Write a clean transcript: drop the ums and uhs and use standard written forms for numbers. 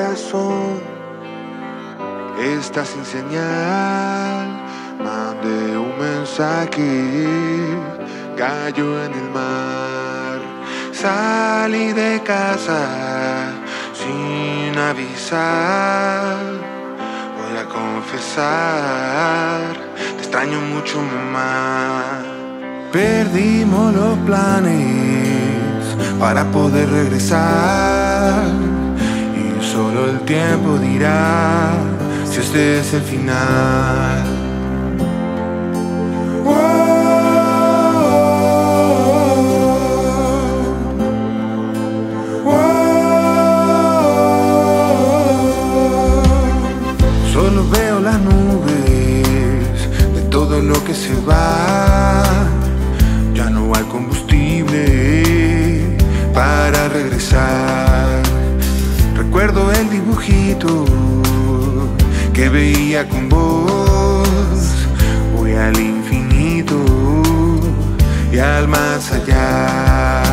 corazón está sin señal. Mandé un mensaje, cayó en el mar. Salí de casa sin avisar. Voy a confesar, te extraño mucho, mamá. Perdimos los planes para poder regresar, y solo el tiempo dirá si este es el final. Solo veo las nubes de todo lo que se va. Ya no hay combustible para regresar. Recuerdo el dibujito que veía con vos. Voy al infinito y al más allá.